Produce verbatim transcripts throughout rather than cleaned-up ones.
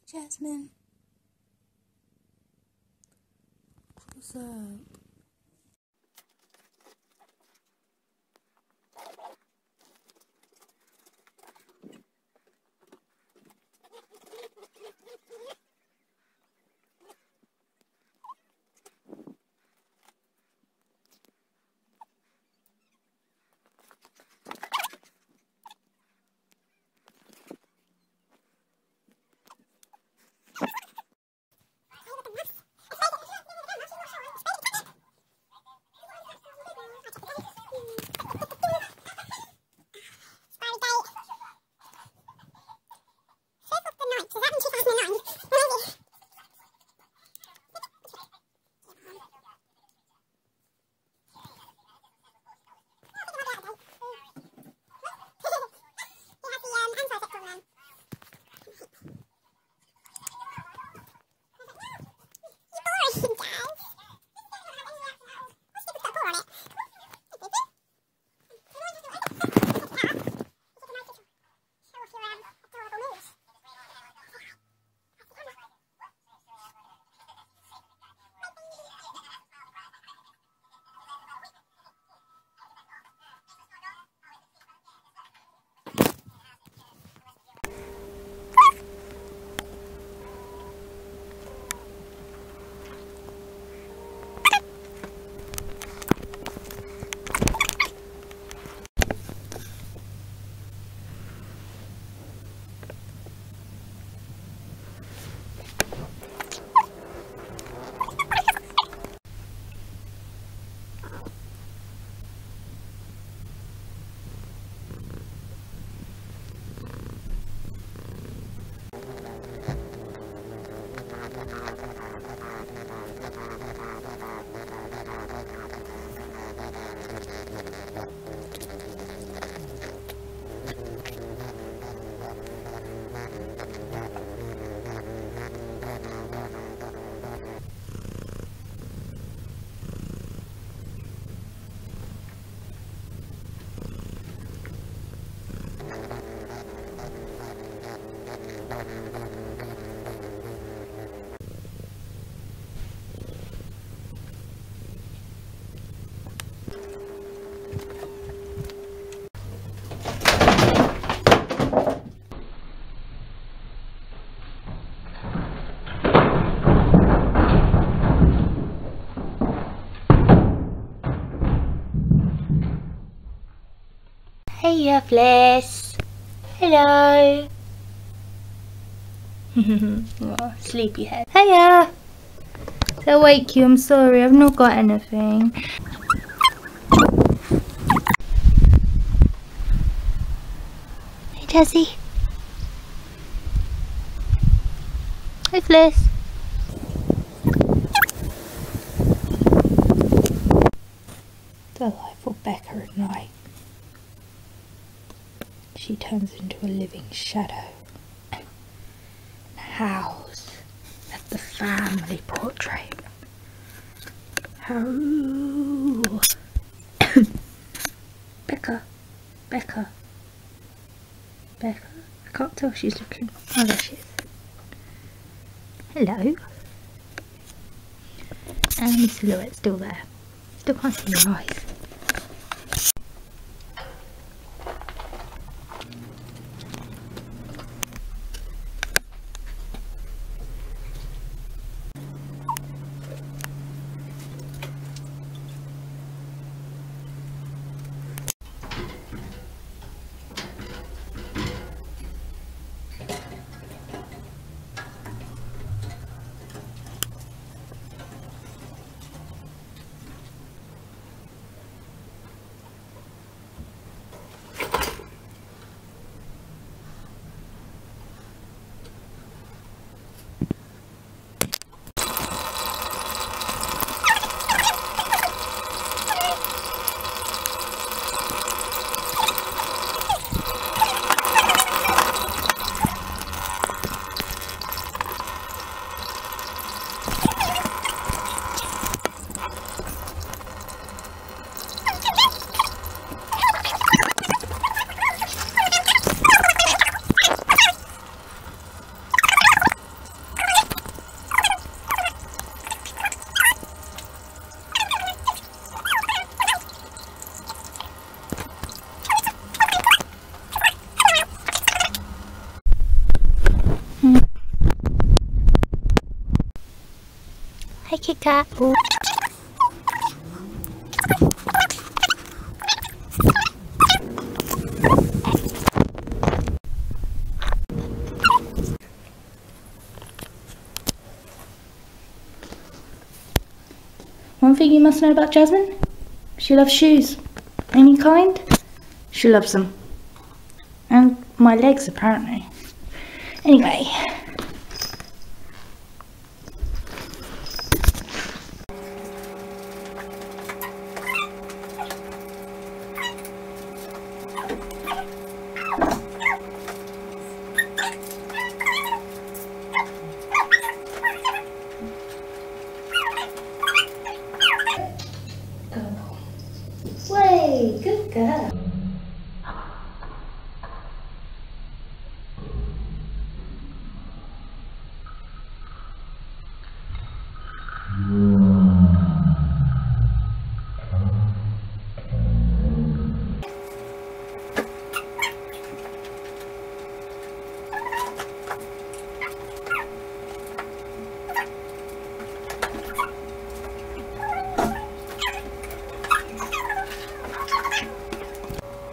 Jasmine. What's up? Hiya, Fliss. Hello. Oh, sleepyhead. Hiya. To wake you, I'm sorry, I've not got anything. Hey, Jazzy. Hey, Fliss. Delightful Becca at night. She turns into a living shadow and howls at the family portrait. Howoo! Becca, Becca, Becca. I can't tell if she's looking. Oh, there she is. Hello. And the silhouette's still there. Still can't see your eyes. Kit Kat. Ooh. One thing you must know about Jasmine, she loves shoes. Any kind, she loves them. And my legs, apparently. Anyway. Way, good girl.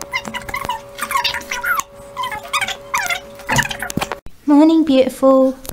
Morning, beautiful.